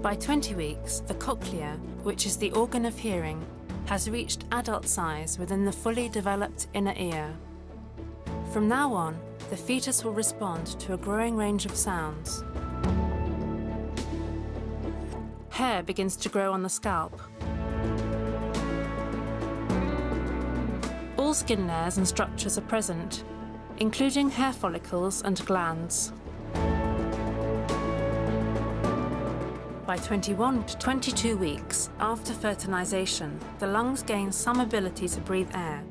By 20 weeks, the cochlea, which is the organ of hearing, has reached adult size within the fully developed inner ear. From now on, the fetus will respond to a growing range of sounds. Hair begins to grow on the scalp. All skin layers and structures are present, including hair follicles and glands. By 21 to 22 weeks after fertilization, the lungs gain some ability to breathe air.